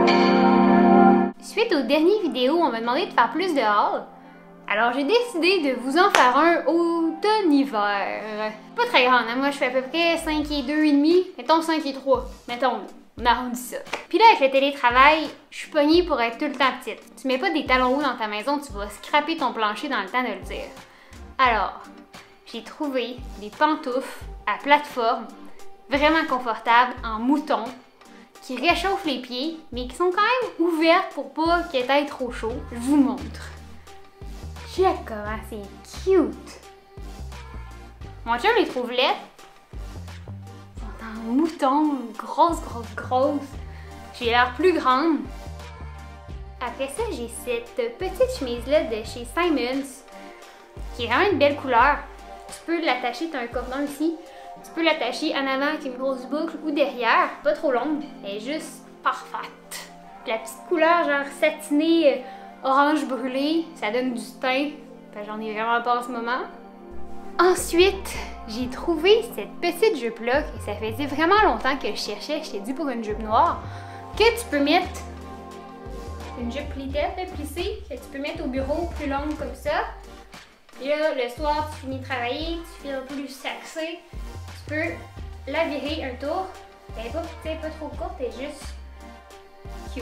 Suite aux dernières vidéos, on m'a demandé de faire plus de hauls. Alors j'ai décidé de vous en faire un automne-hiver. Pas très grande, hein? Moi je fais à peu près 5 et 2,5, mettons 5 et 3, mettons, on arrondit ça. Puis là avec le télétravail, je suis pognée pour être tout le temps petite. Tu mets pas des talons hauts dans ta maison, tu vas scraper ton plancher dans le temps de le dire. Alors, j'ai trouvé des pantoufles à plateforme, vraiment confortables, en mouton, qui réchauffent les pieds, mais qui sont quand même ouvertes pour pas qu'il ait trop chaud. Je vous montre. Check comment c'est cute! Mon chum les trouve laides. Ils sont en mouton, grosses. J'ai l'air plus grande. Après ça, j'ai cette petite chemise-là de chez Simons, qui est vraiment une belle couleur. Tu peux l'attacher, tu as un cordon ici. Tu peux l'attacher en avant avec une grosse boucle ou derrière, pas trop longue. Elle est juste parfaite. La petite couleur genre satinée, orange brûlé, ça donne du teint. J'en ai vraiment pas en ce moment. Ensuite, j'ai trouvé cette petite jupe-là, et ça faisait vraiment longtemps que je cherchais, j'étais due pour une jupe noire, que tu peux mettre une jupe plissée, que tu peux mettre au bureau plus longue comme ça. Et là, le soir, tu finis de travailler, tu fais un peu plus saxé, tu peux la virer un tour. Elle n'est pas trop courte, elle est juste cute.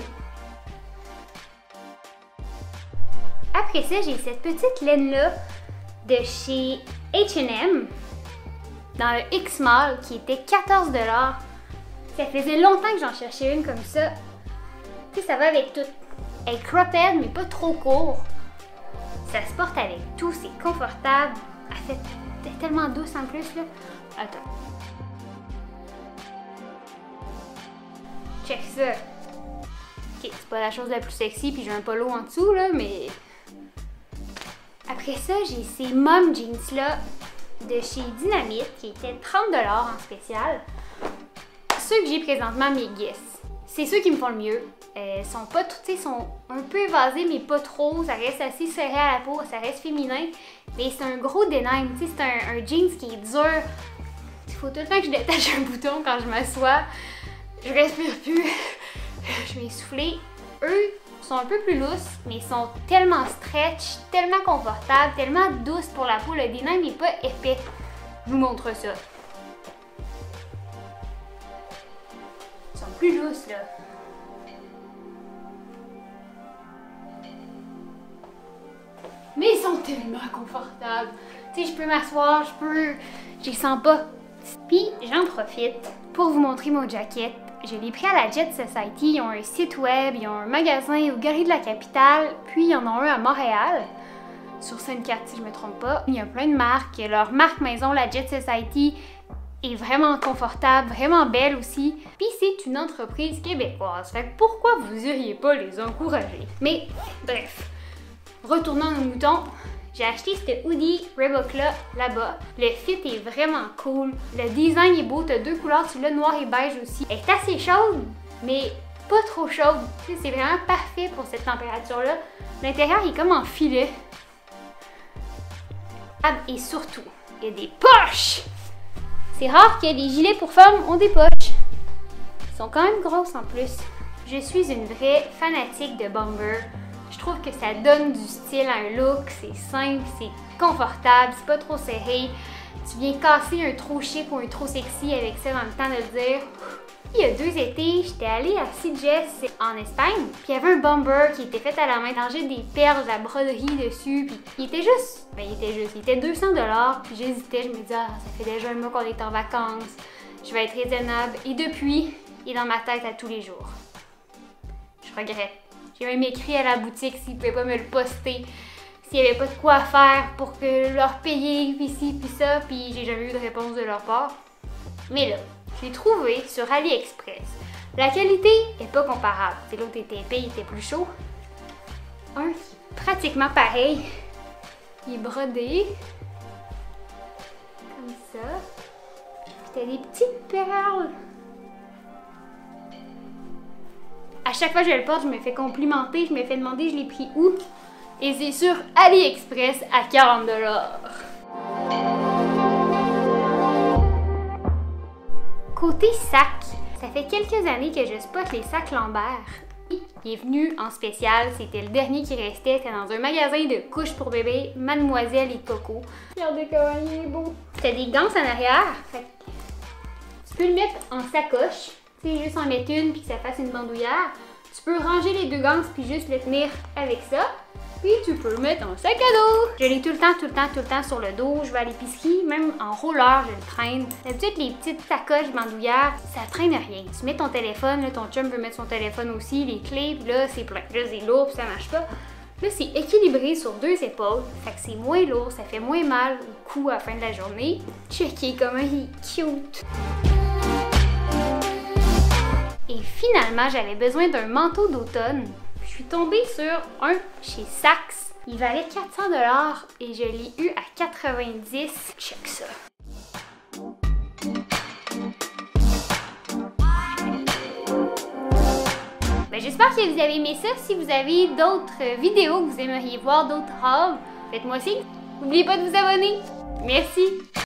Après ça, j'ai cette petite laine-là de chez H&M dans le X-Mall qui était 14 $. Ça faisait longtemps que j'en cherchais une comme ça. Tu sais, ça va avec tout. Elle est cropped, mais pas trop court. Ça se porte avec tout, c'est confortable. Elle est tellement douce en plus, là. Attends. Check ça. Ok, c'est pas la chose la plus sexy, puis j'ai un polo en dessous, là, mais... Après ça, j'ai ces mom jeans là de chez Dynamite qui étaient 30 $ en spécial. Ceux que j'ai présentement, mes Guess. C'est ceux qui me font le mieux. Sont pas toutes, ils sont un peu évasés mais pas trop. Ça reste assez serré à la peau, ça reste féminin. Mais c'est un gros denim, tu sais, c'est un jeans qui est dur. Il faut tout le temps que je détache un bouton quand je m'assois. Je respire plus. Je vais essouffler. Eux sont un peu plus lousses, mais ils sont tellement stretch, tellement confortables, tellement douces pour la peau. Le denim n'est pas épais. Je vous montre ça. Ils sont plus lousses, là. Mais ils sont tellement confortables. Tu sais, je peux m'asseoir, je les sens pas. Puis, j'en profite pour vous montrer mon jacket. Je l'ai pris à la Jet Society, ils ont un site web, ils ont un magasin aux Galeries de la Capitale, puis ils en ont un à Montréal, sur Sainte-Cat si je me trompe pas. Il y a plein de marques, leur marque maison, la Jet Society, est vraiment confortable, vraiment belle aussi. Puis c'est une entreprise québécoise, fait que pourquoi vous iriez pas les encourager? Mais bref, retournons à nos moutons. J'ai acheté ce hoodie Reebok là-bas. Le fit est vraiment cool. Le design est beau. T'as deux couleurs. Tu l'as noir et beige aussi. Elle est assez chaude, mais pas trop chaude. C'est vraiment parfait pour cette température-là. L'intérieur est comme en filet. Et surtout, il y a des poches! C'est rare que les gilets pour femmes ont des poches. Ils sont quand même grosses en plus. Je suis une vraie fanatique de bomber. Je trouve que ça donne du style à un look, c'est simple, c'est confortable, c'est pas trop serré. Tu viens casser un trop chic ou un trop sexy avec ça dans le temps de le dire. Il y a 2 étés, j'étais allée à CJS en Espagne, puis il y avait un bomber qui était fait à la main, j'ai des perles, de la broderie dessus, puis il était 200 $, puis j'hésitais, je me disais, ah, ça fait déjà un mois qu'on est en vacances, je vais être raisonnable, et depuis, il est dans ma tête à tous les jours. Je regrette. J'ai même écrit à la boutique s'ils pouvaient pas me le poster, s'il n'y avait pas de quoi faire pour que leur payer, puis ci, puis ça, puis j'ai jamais eu de réponse de leur part. Mais là, je l'ai trouvé sur AliExpress. La qualité est pas comparable. L'autre était épais, il était plus chaud. Un qui est pratiquement pareil. Il est brodé. Comme ça. Puis t'as des petites perles. À chaque fois que je le porte, je me fais complimenter, je me fais demander je l'ai pris où. Et c'est sur AliExpress à 40 $. Côté sac, ça fait quelques années que je spotte les sacs Lambert. Il est venu en spécial, c'était le dernier qui restait, c'était dans un magasin de couches pour bébé, Mademoiselle et Coco. Regardez comment il est beau! T'as des gants en arrière, fait que tu peux le mettre en sacoche, tu sais, juste en mettre une puis que ça fasse une bandoulière. Tu peux ranger les deux gants puis juste le tenir avec ça. Puis tu peux le mettre en sac à dos. Je l'ai tout le temps sur le dos. Je vais à l'épicerie, même en roller, je le traîne. D'habitude, les petites sacoches bandoulières, ça traîne rien. Tu mets ton téléphone, là, ton chum veut mettre son téléphone aussi, les clés, puis là, c'est plein. Là, c'est lourd, puis ça marche pas. Là, c'est équilibré sur deux épaules. Fait que c'est moins lourd, ça fait moins mal au cou à la fin de la journée. Checkez comment il est cute. Et finalement, j'avais besoin d'un manteau d'automne. Je suis tombée sur un chez Saks. Il valait 400 $ et je l'ai eu à 90. Check ça. Ben, j'espère que vous avez aimé ça. Si vous avez d'autres vidéos que vous aimeriez voir, d'autres hauls, faites-moi signe. N'oubliez pas de vous abonner. Merci.